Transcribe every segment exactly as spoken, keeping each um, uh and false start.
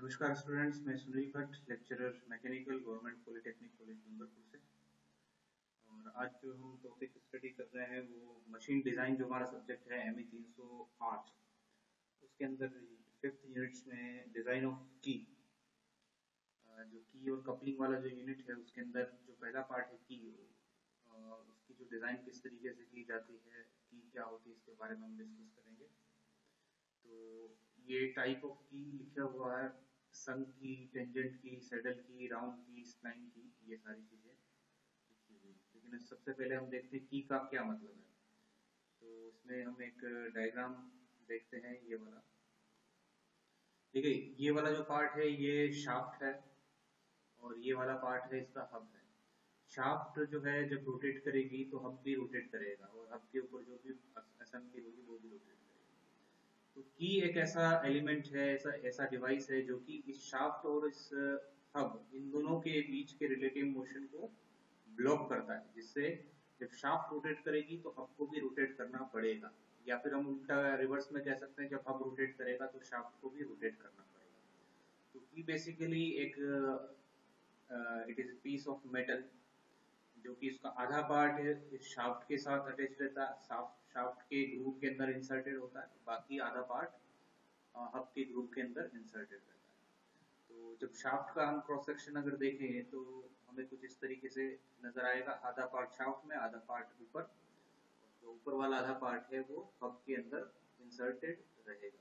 नमस्कार स्टूडेंट्स, मैं Sunil Bhatt, lecturer mechanical, government polytechnic college Dungarpur से। और आज जो हम टॉपिक स्टडी कर रहे हैं वो मशीन डिज़ाइन, जो हमारा सब्जेक्ट है एम ई तीन सौ आठ, उसके अंदर फिफ्थ यूनिट्स में डिज़ाइन ऑफ की, जो की और कपलिंग वाला जो यूनिट है उसके अंदर जो पहला पार्ट है की, उसकी जो डिज़ाइन किस तरीके से की जाती है, की क्या होती है, इसके बारे में हम डिस्कस करेंगे। तो ये टाइप ऑफ की लिखा हुआ है, संघ की, टेंजेंट की, सैडल की, राउंड की, स्प्लाइन की, ये सारी चीजें लिखी हुई। लेकिन सबसे पहले हम देखते हैं की का क्या मतलब है। तो इसमें हम एक डायग्राम देखते हैं, ये वाला। ठीक है, ये वाला जो पार्ट है ये शाफ्ट है और ये वाला पार्ट है इसका हब है। शाफ्ट जो है जब रोटेट करेगी तो हब भी रोटेट करेगा और हब के ऊपर जो भी असेंबली होगी वो भी रोटेट करेगी। तो की एक ऐसा एलिमेंट है, ऐसा ऐसा डिवाइस है जो कि इस शाफ्ट और इस हब, इन दोनों के बीच के रिलेटिव मोशन को ब्लॉक करता है, जिससे जब शाफ्ट रोटेट करेगी तो हब को भी रोटेट करना पड़ेगा, या फिर हम उल्टा रिवर्स में कह सकते हैं, जब हब रोटेट करेगा तो शाफ्ट को भी रोटेट करना पड़ेगा। तो की बेसिकली एक it is piece of metal, जो कि इसका आधा पार्ट है इस शाफ्ट के साथ अटैच रहता है, शाफ्ट शाफ्ट के ग्रूव के अंदर इंसर्टेड होता है, बाकी आधा पार्ट हब के ग्रूव के अंदर इंसर्टेड रहता है। तो जब शाफ्ट का हम क्रॉस सेक्शन अगर देखें तो हमें कुछ इस तरीके से नजर आएगा, आधा पार्ट शाफ्ट में, आधा पार्ट ऊपर, जो ऊपर वाला आधा पार्ट है वो हब के अंदर इंसर्टेड रहेगा।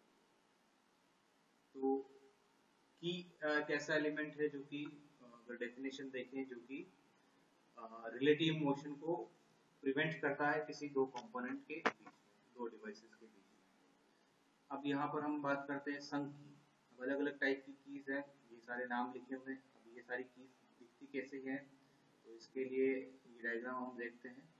तो की एक ऐसा एलिमेंट है जो कि अगर डेफिनेशन देखें, जो कि रिलेटिव uh, मोशन को प्रिवेंट करता है किसी दो कंपोनेंट के बीच में, दो डिवाइसेस के बीच में। अब यहाँ पर हम बात करते हैं संघ की। अब अलग अलग टाइप की कीज है, ये सारे नाम लिखे हुए हैं। अब ये सारी कीज दिखती कैसे हैं, तो इसके लिए ये डायग्राम हम देखते हैं।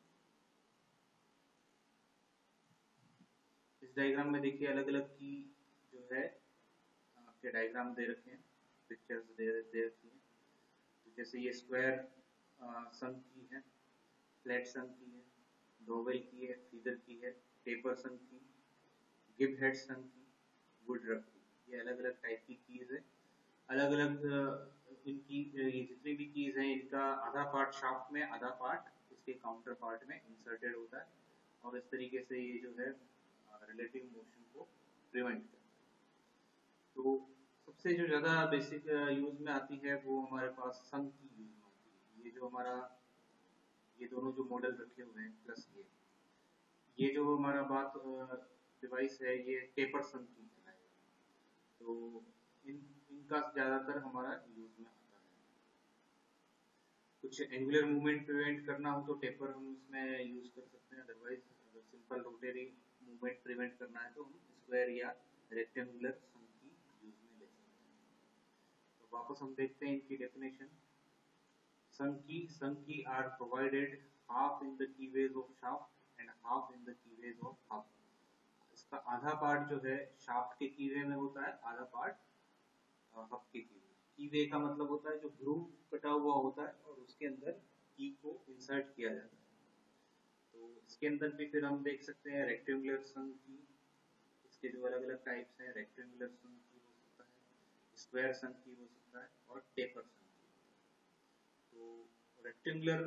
इस डायग्राम में देखिए अलग अलग की जो है आपके डायग्राम दे रखे हैं, पिक्चर्स दे, दे रखी हैं। तो जैसे ये स्क्वायर संघ की है, फ्लैट संघ की है, डोवेल की है, फीदर की है, टेपर संघ की, गिब हेड संघ की, वुडरफ की। ये अलग अलग टाइप की कीज है। अलग अलग इनकी ये जितनी भी कीज हैं, इनका आधा पार्ट शाफ्ट में, आधा पार्ट इसके काउंटर पार्ट में इंसर्टेड होता है, और इस तरीके से ये जो है रिलेटिव मोशन को प्रिवेंट करता है। तो सबसे जो ज्यादा बेसिक यूज में आती है वो हमारे पास संघ की यूज में आती है। ये जो हमारा ये दोनों जो मॉडल रखे हुए हैं प्लस ये ये जो हमारा बात डिवाइस है, ये टेपर संघ की कहलाएगा। तो इन इनका ज्यादातर हमारा यूज में आता है। कुछ एंगुलर मूवमेंट प्रिवेंट करना हो तो टेपर हम इसमें यूज कर सकते हैं, अदरवाइज अगर सिंपल रोटरी मूवमेंट प्रिवेंट करना है तो हम स्क्वायर या रेक्टेंगुलर संघ की यूज में ले सकते हैं। तो वापस हम देखते हैं इनकी डेफिनेशन। संघ key sunk key are provided half in the keyways of shaft and half in the keyways of hub. इसका आधा पार्ट जो है शाफ्ट के कीवे में होता है, आधा पार्ट हब के कीवे। कीवे का मतलब होता है जो ग्रूव कटा हुआ होता है और उसके अंदर की को इंसर्ट किया जाता है। तो इसके अंदर भी फिर हम देख सकते हैं रेक्टेंगुलर संघ की, इसके जो अलग अलग टाइप्स हैं, रेक्टेंगुलर संघ की हो सकता है, स्क्वायर संघ की हो सकता है, और टेपर संघ की। तो रेक्टेंगुलर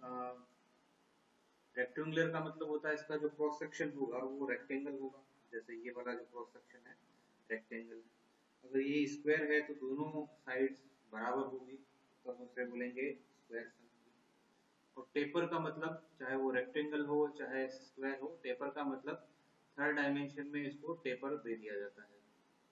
रेक्टेंगुलर का मतलब होता है इसका जो क्रॉस सेक्शन होगा वो रेक्टेंगल होगा, जैसे ये वाला जो क्रॉस सेक्शन है रेक्टेंगल। अगर ये स्क्वायर है तो दोनों साइड्स बराबर होगी, तो हम उसे बोलेंगे स्क्वायर संघ की। और टेपर का मतलब, चाहे वो रेक्टेंगल हो चाहे स्क्वायर हो, टेपर का मतलब थर्ड डायमेंशन में इसको टेपर दे दिया जाता है।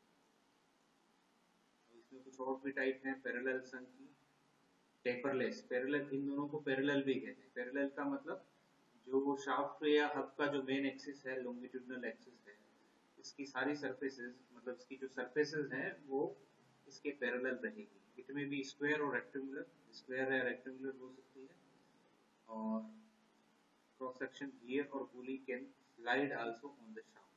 इसमें कुछ और भी टाइप है, पैरेलल संघ की, टेपरलेस। पैरेलल, इन दोनों को पैरेलल भी कहते हैं। पैरेलल का मतलब जो वो शाफ्ट या हब का जो मेन एक्सिस है, लॉन्गिट्यूडिनल एक्सिस है, इसकी सारी सरफेसेस, मतलब इसकी जो सरफेसेस हैं वो इसके पैरेलल रहेगी। इट में भी स्क्वायर और रेक्टेंगुलर, स्क्वायर या रेक्टेंगुलर हो सकती है। और क्रॉस सेक्शन हियर और pulley can slide also on the shaft.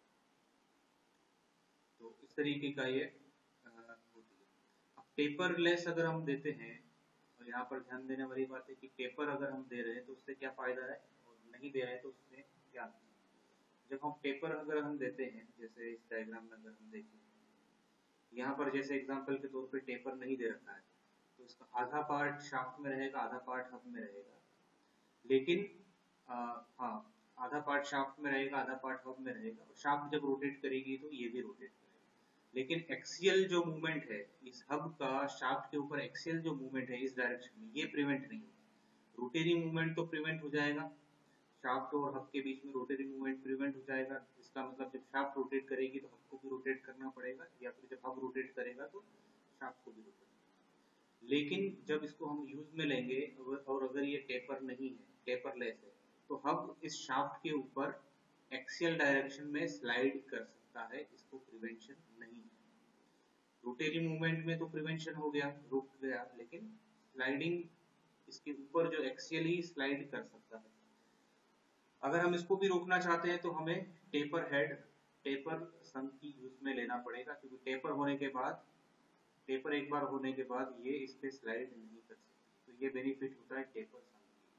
तो इस तरीके का ये होती है। अब टेपरलेस अगर हम देते हैं, और यहाँ पर ध्यान देने वाली बात है कि टेपर अगर हम दे रहे हैं तो उससे क्या फायदा है, और नहीं दे रहे हैं तो उससे क्या नुकसान। जब हम टेपर अगर हम देते हैं, जैसे इस डायग्राम में अगर हम देखें यहाँ पर जैसे एग्जांपल के तौर पे टेपर नहीं दे रखा है, तो इसका आधा पार्ट शाफ्ट में रहेगा, आधा पार्ट हब में रहेगा। लेकिन आ, हाँ, आधा पार्ट शाफ्ट में रहेगा, आधा पार्ट हब में रहेगा, और शाफ्ट जब रोटेट करेगी तो ये भी रोटेट करेगा। लेकिन एक्सियल जो मूवमेंट है इस हब का शाफ्ट के ऊपर, एक्सियल जो मूवमेंट है इस डायरेक्शन में, ये प्रिवेंट नहीं होगा। रोटेरी मूवमेंट तो प्रिवेंट हो जाएगा, शाफ्ट और हब के बीच में रोटेरी मूवमेंट प्रिवेंट हो जाएगा। इसका मतलब जब शाफ्ट रोटेट करेगी तो हब को भी रोटेट करना पड़ेगा, या फिर जब हब रोटेट करेगा तो शाफ्ट को भी रोटेट। लेकिन जब इसको हम यूज में लेंगे और अगर ये टेपर नहीं है, टेपरलेस है, तो हब इस शाफ्ट के ऊपर एक्सियल डायरेक्शन में स्लाइड कर सकता है, इसको प्रिवेंशन नहीं है। रोटेरी मूवमेंट में तो प्रिवेंशन हो गया, रुक गया, लेकिन स्लाइडिंग इसके ऊपर जो एक्सियली स्लाइड कर सकता है। अगर हम इसको भी रोकना चाहते हैं तो हमें टेपर हेड, टेपर संघ की यूज में लेना पड़ेगा, क्योंकि टेपर होने के बाद, टेपर एक बार होने के बाद ये इस पे स्लाइड नहीं कर सकती। तो ये बेनिफिट होता है टेपर संघ की।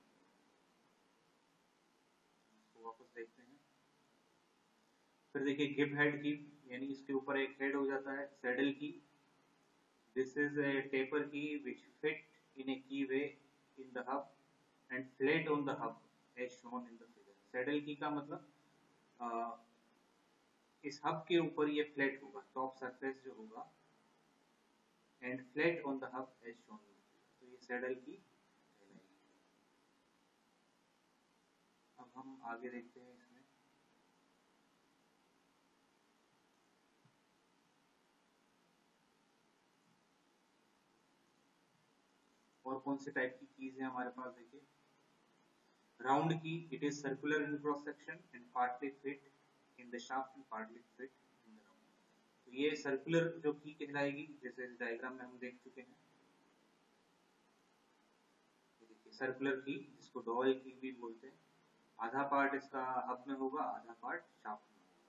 इसको वापस देखते हैं। फिर देखिए गिब हेड की, यानी इसके ऊपर एक हेड हो जाता है, saddle key. This is a taper key which fit in a key way in the hub and flat on the hub as shown in the figure। Saddle key का मतलब आ, इस हब के ऊपर ये फ्लैट होगा, टॉप सरफेस जो होगा, and flat on the hub as shown. तो ये सैडल की कहलाएगी। अब हम आगे देखते हैं इसमें। और कौन से टाइप की कीज है हमारे पास, देखिए round key, it is circular in cross section and partly fit in the shaft and partly fit in the round. तो ये सर्कुलर जो की कहलाएगी, जैसे इस डायग्राम में हम देख चुके हैं। देखिए सर्कुलर की, जिसको डॉयल की भी बोलते हैं, आधा पार्ट इसका हब में होगा, आधा पार्ट शाफ्ट में होगा,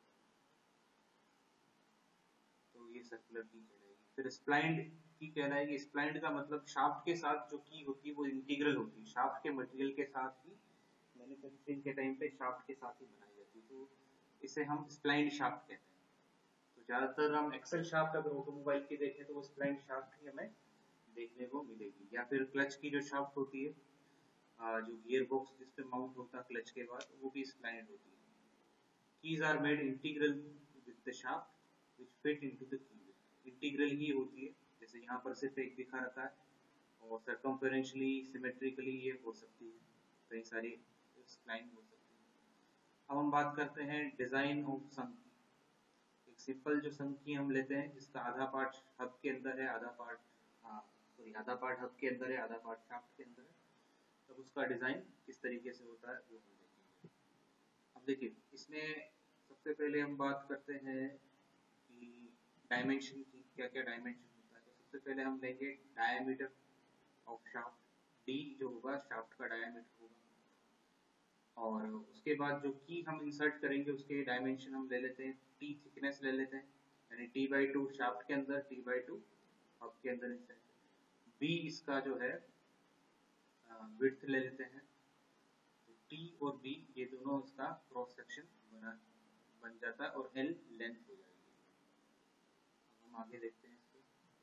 तो ये सर्कुलर की कहलाएगी। फिर स्प्लाइंड की कहलाएगी। स्प्लाइंड का मतलब शाफ्ट के साथ जो की होती है वो इंटीग्रल होती है, शाफ्ट के मटेरियल के साथ ही, मैन्युफैक्चरिंग के टाइम पे शाफ्ट के साथ ही बनाई जाती है, तो इसे हम स्प्लाइंड शाफ्ट कहते हैं। तो ज्यादातर हम एक्सल शाफ्ट अगर ऑटोमोबाइल की देखें तो वो स्प्लाइंड शाफ्ट ही हमें देखने को मिलेगी। या फिर क्लच की जो शाफ्ट होती है, जो गियर बॉक्स जिस पे माउंट होता है क्लच के बाद, वो भी स्प्लाइंड होती है। Keys are made integral with the shaft which fit into the key. Integral ही होती है, जैसे यहाँ पर सिर्फ एक दिखा रखा है, और सर्कमफेरेंशियली सिमेट्रिकली ये हो सकती है, कई सारी स्प्लाइन हो सकती है। अब हम बात करते हैं डिजाइन ऑफ संघ की। एक सिंपल जो संघ की हम लेते हैं, जिसका आधा पार्ट हब के अंदर है, आधा पार्ट सॉरी आधा पार्ट हब के अंदर है, आधा पार्ट शाफ्ट के अंदर है, तब उसका डिजाइन किस तरीके से होता है वो हम देखेंगे। अब देखिए इसमें सबसे पहले हम बात करते हैं कि डायमेंशन की, क्या क्या डायमेंशन होता है। तो सबसे पहले हम लेंगे डायमीटर ऑफ शाफ्ट, डी जो होगा शाफ्ट का डायमीटर होगा, और उसके बाद जो की हम इंसर्ट करेंगे उसके डायमेंशन हम ले लेते हैं, टी थिकनेस ले लेते हैं, यानी टी बाई टू शाफ्ट के अंदर, टी बाई टू हब के अंदर इंसर्ट। बी इसका जो है विड्थ ले लेते हैं, तो टी और बी ये दोनों इसका क्रॉस सेक्शन बना बन जाता है, और एल लेंथ हो जाएगी। हम आगे देखते हैं इसको।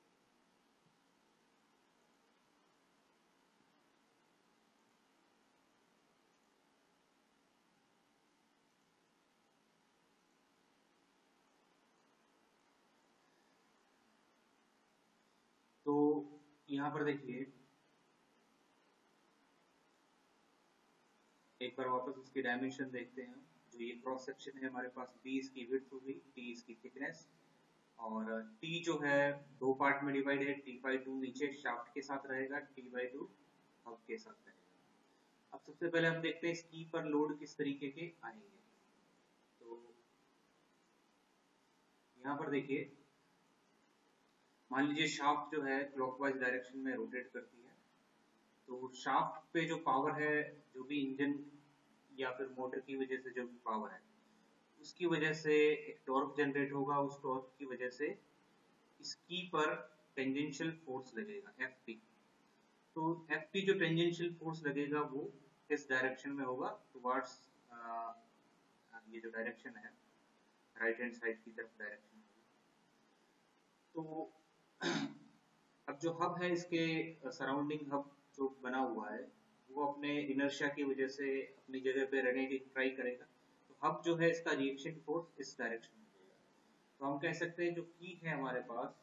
तो यहाँ पर देखिए एक बार वापस इसकी डायमेंशन देखते हैं। जो ये क्रॉस सेक्शन है हमारे पास, बी इसकी विड्थ होगी, टी इसकी थिकनेस, और टी जो है दो पार्ट में डिवाइड है, टी बाई टू नीचे शाफ्ट के साथ रहेगा, टी बाई टू हब के साथ रहेगा। अब सबसे पहले हम देखते हैं इस की पर लोड किस तरीके के आएंगे। तो यहाँ पर देखिए मान लीजिए शाफ्ट जो है क्लॉकवाइज डायरेक्शन में रोटेट करती है, तो शाफ्ट पे जो पावर है, जो भी इंजन या फिर मोटर की वजह से जो भी पावर है, उसकी वजह से एक टॉर्क जनरेट होगा, उस टॉर्क की वजह से इस की पर टेंजेंशियल फोर्स लगेगा, एफ पी। तो एफ पी जो टेंजेंशियल फोर्स लगेगा वो इस डायरेक्शन में होगा, टुवर्ड्स ये जो डायरेक्शन है राइट हैंड साइड की तरफ डायरेक्शन। तो अब जो हब है इसके सराउंडिंग हब जो बना हुआ है वो अपने इनर्शिया की वजह से अपनी जगह पे रहने की ट्राई करेगा। तो हब जो है इसका रिएक्शन फोर्स इस डायरेक्शन में देगा। तो हम कह सकते हैं जो की है हमारे पास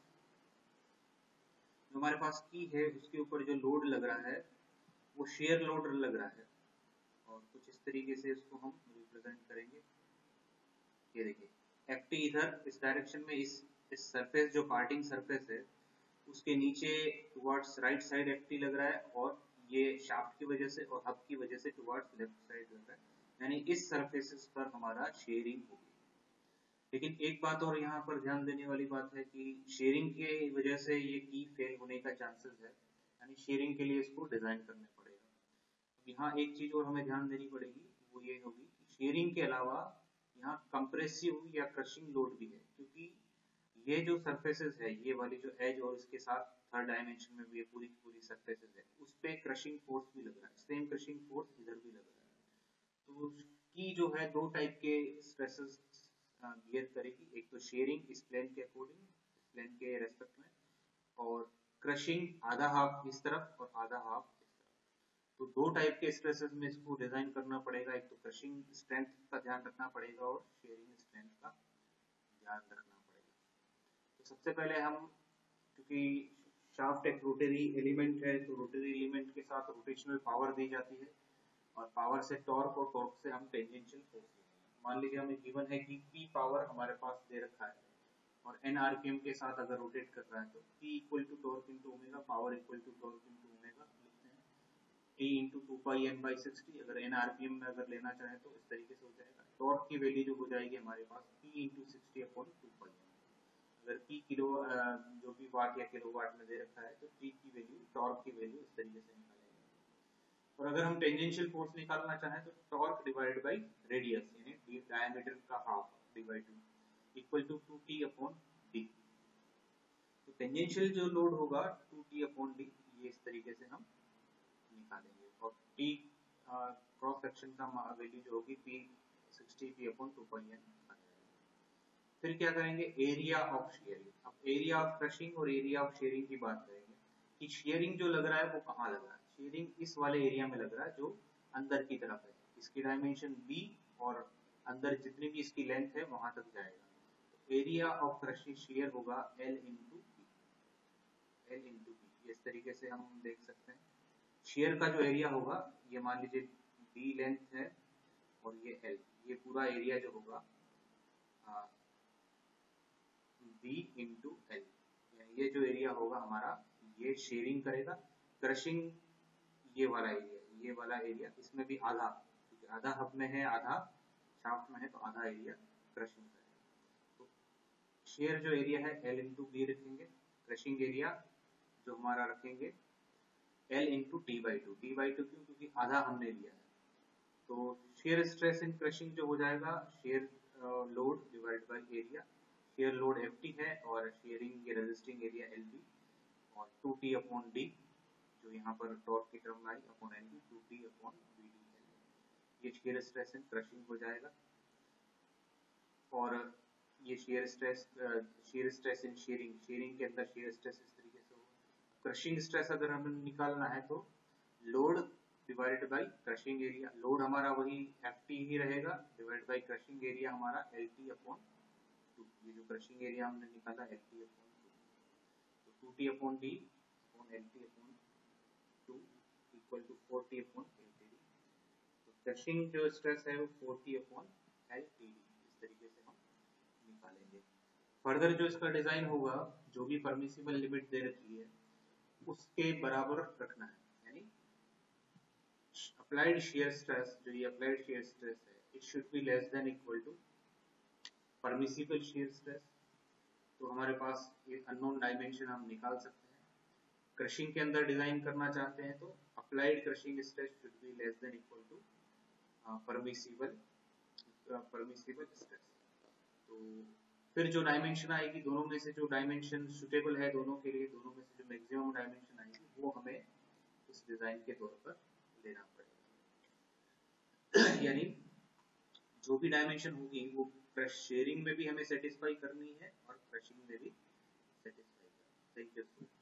जो हमारे पास की है उसके ऊपर जो लोड लग रहा है वो शेयर लोड लग रहा है और कुछ इस तरीके से इसको हम रिप्रेजेंट करेंगे। ये देखिए एफ टी इधर इस डायरेक्शन में इस इस सरफेस जो पार्टिंग सरफेस है उसके नीचे towards right side F T लग रहा है और ये शाफ्ट की वजह से और हब की वजह से टुवर्ड्स लेफ्ट साइड लग रहा है, यानी इस सरफेसेस पर हमारा शेयरिंग होगी। लेकिन एक बात और यहाँ पर ध्यान देने वाली बात है कि शेयरिंग के वजह से ये की फेल होने का चांसेस है, यानी शेयरिंग के लिए इसको डिजाइन करना पड़ेगा। अब यहाँ एक चीज और हमें ध्यान देनी पड़ेगी, वो ये होगी कि शेयरिंग के अलावा यहाँ कंप्रेसिव या क्रशिंग लोड भी है, क्योंकि ये जो सरफेसेस है ये वाली जो एज और इसके साथ थर्ड डायमेंशन में भी ये पूरी पूरी सरफेसेस है उस पे क्रशिंग फोर्स भी लग रहा है, सेम क्रशिंग फोर्स इधर भी लग रहा है। तो की जो है दो टाइप के स्ट्रेसेस बियर करेगी, एक तो शेयरिंग इस प्लेन के अकॉर्डिंग इस प्लेन के रेस्पेक्ट में, और क्रशिंग आधा हाफ इस तरफ और आधा हाफ इस तरफ। तो दो टाइप के स्ट्रेसेस में इसको डिजाइन करना पड़ेगा, एक तो क्रशिंग स्ट्रेंथ का ध्यान रखना पड़ेगा और शेयरिंग स्ट्रेंथ का ध्यान रखना पड़ेगा। तो सबसे पहले हम, क्योंकि शाफ्ट एक रोटरी एलिमेंट है तो रोटरी एलिमेंट के साथ रोटेशनल पावर दी जाती है और पावर से टॉर्क और टॉर्क से हम टेंजेंशियल फोर्स लेंगे। मान लीजिए हमें गिवन है कि P पावर हमारे पास दे रखा है और n आरपीएम के साथ अगर रोटेट कर रहा है तो P equal to torque into omega, power equal to torque into omega लिखते हैं, T into two pi n by sixty. अगर n आरपीएम में अगर लेना चाहे तो इस तरीके से हो जाएगा। टॉर्क की वैल्यू जो हो जाएगी हमारे पास P into sixty upon two pi. अगर P किलो जो भी वाट या किलो वाट में दे रखा है तो T की वैल्यू, टॉर्क की वैल्यू इस तरीके से निकालेंगे। और अगर हम टेंजेंशियल फोर्स निकालना चाहें तो टॉर्क डिवाइड बाई रेडियस यानी डायमीटर का half divide equal to two T upon D. तो टेंजेंशियल जो लोड होगा टू टी अपॉन डी, ये इस तरीके से हम निकालेंगे और टी क्रॉस सेक्शन का वैल्यू जो होगी P sixty P upon two pi N. फिर क्या करेंगे, एरिया ऑफ शेयरिंग। अब एरिया ऑफ क्रशिंग और एरिया ऑफ शेयरिंग की बात करेंगे कि शेयरिंग जो लग रहा है वो कहाँ लग रहा है। शेयरिंग इस वाले एरिया में लग रहा है जो अंदर की तरफ है, इसकी डायमेंशन बी और अंदर जितनी भी इसकी लेंथ है वहां तक जाएगा। एरिया ऑफ क्रशिंग शेयर होगा L into B, L into B. इस तरीके से हम देख सकते हैं शेयर का जो एरिया होगा, ये मान लीजिए बी लेंथ है और ये एल, ये पूरा एरिया जो होगा बी इंटू एल, ये जो एरिया होगा हमारा ये शेयरिंग करेगा। क्रशिंग ये वाला एरिया, ये वाला एरिया इसमें भी आधा, क्योंकि आधा हब में है आधा शाफ्ट में है तो आधा एरिया क्रशिंग करेगा। तो शेयर जो एरिया है एल इंटू बी रखेंगे, क्रशिंग एरिया जो हमारा रखेंगे L into T by two. T by two क्यों, क्योंकि आधा हमने लिया है। तो शेयर स्ट्रेस इन क्रशिंग जो हो जाएगा shear load divide by area. Shear load F T है और शेयरिंग के रेजिस्टिंग एरिया एल बी और टू टी अपॉन डी जो यहाँ पर टॉर्क की टर्म आई upon L B, two T upon B D L. ये शेयर स्ट्रेस इन क्रशिंग हो जाएगा। और ये shear stress shear stress in shearing, shearing के अंदर शेयर स्ट्रेस इस तरीके से होगा। क्रशिंग स्ट्रेस अगर हमें निकालना है तो load divided by crushing area, load हमारा वही एफ टी ही रहेगा डिवाइड बाई क्रशिंग एरिया हमारा एल टी अपॉन टू। ये जो क्रशिंग एरिया हमने निकाला एल टी अपॉन टू, तो two T upon D upon L T upon two equal to four T upon L T D. तो crushing जो stress है वो four T upon L T D, इस तरीके से हम निकालेंगे। फर्दर जो इसका डिजाइन होगा, जो भी परमिसिबल लिमिट दे रखी है उसके बराबर रखना है, यानी अप्लाइड शेयर स्ट्रेस, जो ये अप्लाइड शेयर स्ट्रेस है it should be less than equal to permissible shear stress. तो हमारे पास ये अननोन डायमेंशन हम निकाल सकते हैं। क्रशिंग के अंदर डिजाइन करना चाहते हैं तो applied crushing stress should be less than equal to permissible permissible stress. तो फिर जो डायमेंशन आएगी, दोनों में से जो डायमेंशन सुटेबल है दोनों के लिए, दोनों में से जो मैक्सिमम डायमेंशन आएगी वो हमें इस डिजाइन के तौर पर लेना पड़ेगा। यानी जो भी डायमेंशन होगी वो शेयरिंग में भी हमें सेटिस्फाई करनी है और क्रशिंग में भी सेटिस्फाई कर। Thank you.